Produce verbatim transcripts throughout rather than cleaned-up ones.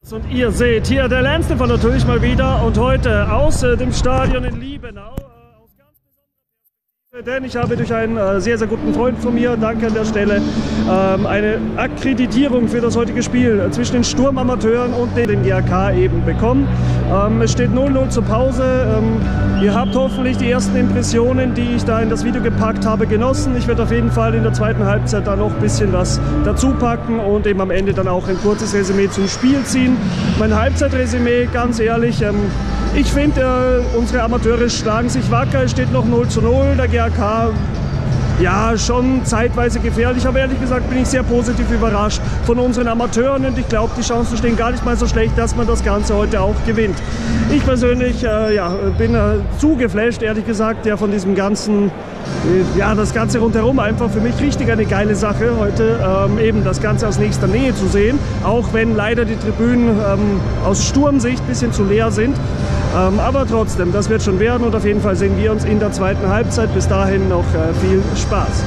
Und ihr seht hier der Lernstefan natürlich mal wieder und heute aus äh, dem Stadion in Liebenau. Äh, aus ganz besonderer Perspektive, denn ich habe durch einen äh, sehr, sehr guten Freund von mir, danke an der Stelle, ähm, eine Akkreditierung für das heutige Spiel äh, zwischen den Sturmamateuren und dem G A K eben bekommen. Ähm, es steht null null zur Pause. Ähm, ihr habt hoffentlich die ersten Impressionen, die ich da in das Video gepackt habe, genossen. Ich werde auf jeden Fall in der zweiten Halbzeit da noch ein bisschen was dazu packen und eben am Ende dann auch ein kurzes Resümee zum Spiel ziehen. Mein Halbzeitresümee, ganz ehrlich, ähm, ich finde, äh, unsere Amateure schlagen sich wacker. Es steht noch null zu null. Der G A K, ja, schon zeitweise gefährlich, aber ehrlich gesagt bin ich sehr positiv überrascht von unseren Amateuren und ich glaube, die Chancen stehen gar nicht mal so schlecht, dass man das Ganze heute auch gewinnt. Ich persönlich äh, ja, bin äh, zu geflasht, ehrlich gesagt, ja, von diesem ganzen, äh, ja, das Ganze rundherum einfach für mich richtig eine geile Sache, heute ähm, eben das Ganze aus nächster Nähe zu sehen, auch wenn leider die Tribünen ähm, aus Sturmsicht ein bisschen zu leer sind. Ähm, aber trotzdem, das wird schon werden und auf jeden Fall sehen wir uns in der zweiten Halbzeit. Bis dahin noch äh, viel Spaß.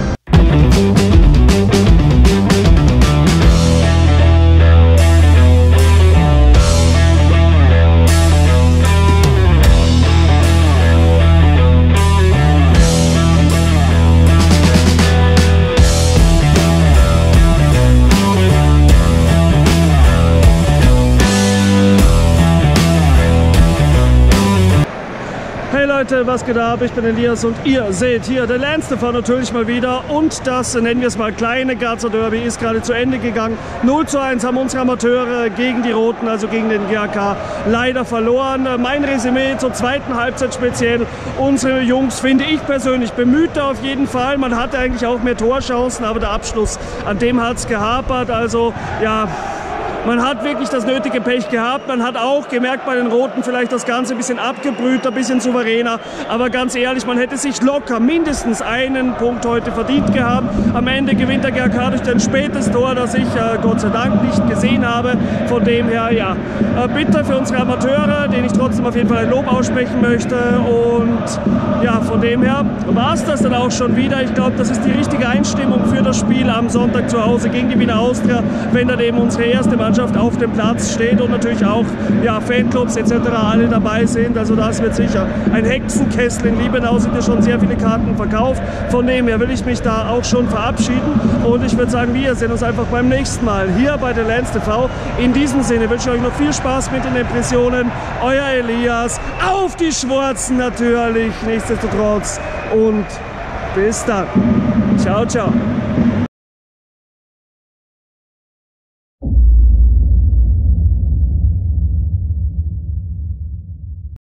Hey Leute, was geht ab? Ich bin Elias und ihr seht hier der Lernstefan natürlich mal wieder und das, nennen wir es mal, kleine Garzer Derby ist gerade zu Ende gegangen. null zu eins haben unsere Amateure gegen die Roten, also gegen den G A K, leider verloren. Mein Resümee zur zweiten Halbzeit speziell: unsere Jungs, finde ich persönlich, bemühte auf jeden Fall. Man hatte eigentlich auch mehr Torchancen, aber der Abschluss, an dem hat es gehapert. Also ja, man hat wirklich das nötige Pech gehabt. Man hat auch gemerkt bei den Roten vielleicht das Ganze ein bisschen abgebrühter, ein bisschen souveräner. Aber ganz ehrlich, man hätte sich locker mindestens einen Punkt heute verdient gehabt. Am Ende gewinnt der G A K durch ein spätes Tor, das ich äh, Gott sei Dank nicht gesehen habe. Von dem her, ja, äh, bitter für unsere Amateure, denen ich trotzdem auf jeden Fall ein Lob aussprechen möchte. Und ja, von dem her war es das dann auch schon wieder. Ich glaube, das ist die richtige Einstimmung für das Spiel am Sonntag zu Hause gegen die Wiener Austria, wenn dann eben unsere erste Mannschaft auf dem Platz steht und natürlich auch ja, Fanclubs et cetera alle dabei sind. Also das wird sicher ein Hexenkessel. In Liebenau sind ja schon sehr viele Karten verkauft. Von dem her will ich mich da auch schon verabschieden und ich würde sagen, wir sehen uns einfach beim nächsten Mal hier bei der LanceTV. In diesem Sinne wünsche ich euch noch viel Spaß mit den Impressionen. Euer Elias, auf die Schwarzen natürlich, nichtsdestotrotz, und bis dann. Ciao, ciao.